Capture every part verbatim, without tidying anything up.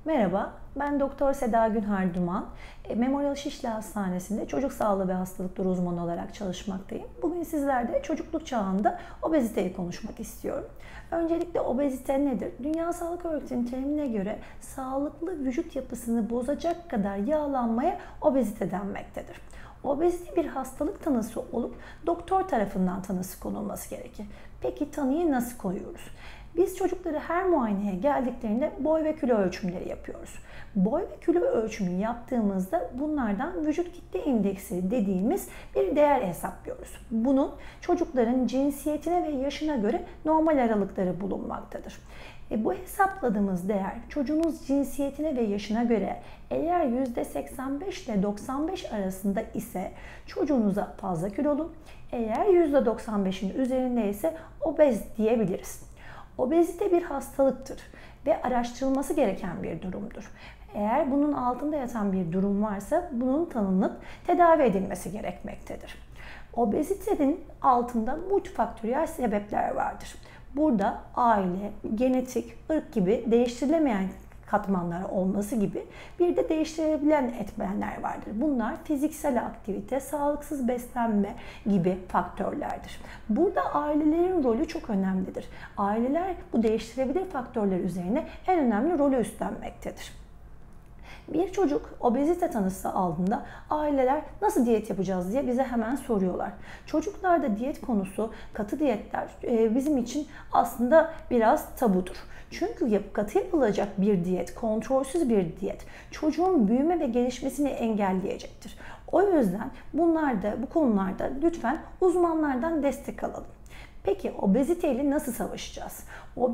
Merhaba, ben Doktor Seda Günhar Duman. E, Memorial Şişli Hastanesi'nde çocuk sağlığı ve hastalıkları uzmanı olarak çalışmaktayım. Bugün sizlerle çocukluk çağında obeziteyi konuşmak istiyorum. Öncelikle obezite nedir? Dünya Sağlık Örgütü'nün terimine göre sağlıklı vücut yapısını bozacak kadar yağlanmaya obezite denmektedir. Obezite bir hastalık tanısı olup doktor tarafından tanısı konulması gerekir. Peki tanıyı nasıl koyuyoruz? Biz çocukları her muayeneye geldiklerinde boy ve kilo ölçümleri yapıyoruz. Boy ve kilo ölçümü yaptığımızda bunlardan vücut kitle indeksi dediğimiz bir değer hesaplıyoruz. Bunun çocukların cinsiyetine ve yaşına göre normal aralıkları bulunmaktadır. E bu hesapladığımız değer çocuğunuz cinsiyetine ve yaşına göre eğer yüzde seksen beş ile doksan beş arasında ise çocuğunuza fazla kilolu, eğer yüzde doksan beşin üzerinde ise obez diyebiliriz. Obezite bir hastalıktır ve araştırılması gereken bir durumdur. Eğer bunun altında yatan bir durum varsa bunun tanınıp tedavi edilmesi gerekmektedir. Obezitenin altında multifaktöriyel sebepler vardır. Burada aile, genetik, ırk gibi değiştirilemeyen katmanlar olması gibi bir de değiştirilebilen etmenler vardır. Bunlar fiziksel aktivite, sağlıksız beslenme gibi faktörlerdir. Burada ailelerin rolü çok önemlidir. Aileler bu değiştirebilir faktörler üzerine en önemli rolü üstlenmektedir. Bir çocuk obezite tanısı aldığında aileler nasıl diyet yapacağız diye bize hemen soruyorlar. Çocuklarda diyet konusu, katı diyetler bizim için aslında biraz tabudur. Çünkü katı yapılacak bir diyet, kontrolsüz bir diyet çocuğun büyüme ve gelişmesini engelleyecektir. O yüzden bunlarda, bu konularda lütfen uzmanlardan destek alalım. Peki obezite ile nasıl savaşacağız?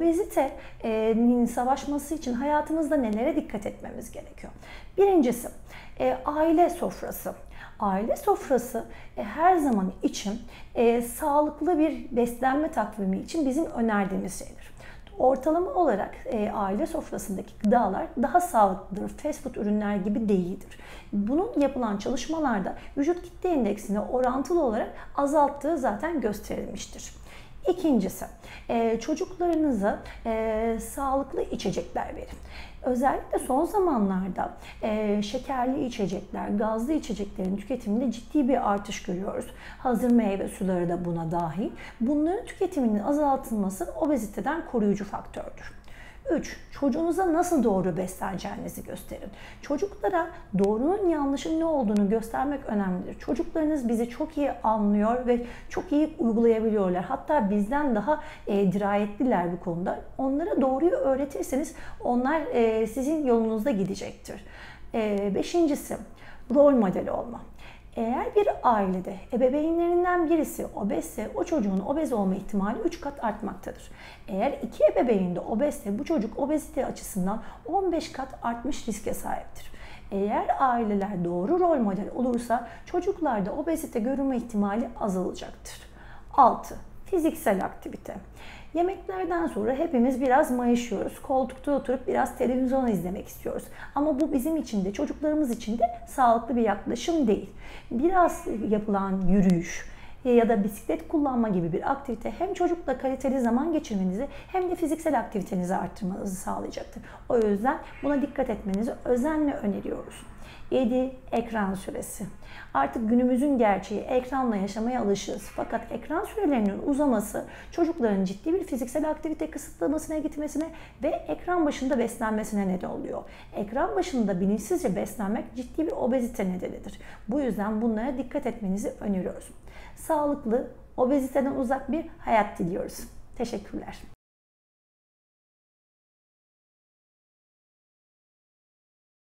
Obezitenin savaşması için hayatımızda nelere dikkat etmemiz gerekiyor? Birincisi e, aile sofrası. Aile sofrası e, her zaman için e, sağlıklı bir beslenme takvimi için bizim önerdiğimiz şeydir. Ortalama olarak e, aile sofrasındaki gıdalar daha sağlıklıdır, fast food ürünler gibi değildir. Bunun yapılan çalışmalarda vücut kitle indeksini orantılı olarak azalttığı zaten gösterilmiştir. İkincisi, e, çocuklarınıza e, sağlıklı içecekler verin. Özellikle son zamanlarda e, şekerli içecekler, gazlı içeceklerin tüketiminde ciddi bir artış görüyoruz. Hazır meyve suları da buna dahil. Bunların tüketiminin azaltılması obeziteden koruyucu faktördür. üç. Çocuğunuza nasıl doğru besleneceğinizi gösterin. Çocuklara doğrunun yanlışın ne olduğunu göstermek önemlidir. Çocuklarınız bizi çok iyi anlıyor ve çok iyi uygulayabiliyorlar. Hatta bizden daha e, dirayetliler bu konuda. Onlara doğruyu öğretirseniz onlar e, sizin yolunuzda gidecektir. E, beşincisi, rol modeli olma. Eğer bir ailede ebeveynlerinden birisi obezse o çocuğun obez olma ihtimali üç kat artmaktadır. Eğer iki ebeveyn de obezse bu çocuk obezite açısından on beş kat artmış riske sahiptir. Eğer aileler doğru rol model olursa çocuklarda obezite görülme ihtimali azalacaktır. altı. Fiziksel aktivite. Yemeklerden sonra hepimiz biraz mayışıyoruz. Koltukta oturup biraz televizyon izlemek istiyoruz. Ama bu bizim için de çocuklarımız için de sağlıklı bir yaklaşım değil. Biraz yapılan yürüyüş ya da bisiklet kullanma gibi bir aktivite hem çocukla kaliteli zaman geçirmenizi hem de fiziksel aktivitenizi arttırmanızı sağlayacaktır. O yüzden buna dikkat etmenizi özenle öneriyoruz. yedi. Ekran süresi. Artık günümüzün gerçeği ekranla yaşamaya alışığız. Fakat ekran sürelerinin uzaması çocukların ciddi bir fiziksel aktivite kısıtlamasına gitmesine ve ekran başında beslenmesine neden oluyor. Ekran başında bilinçsizce beslenmek ciddi bir obezite nedenidir. Bu yüzden bunlara dikkat etmenizi öneriyoruz. Sağlıklı, obeziteden uzak bir hayat diliyoruz. Teşekkürler.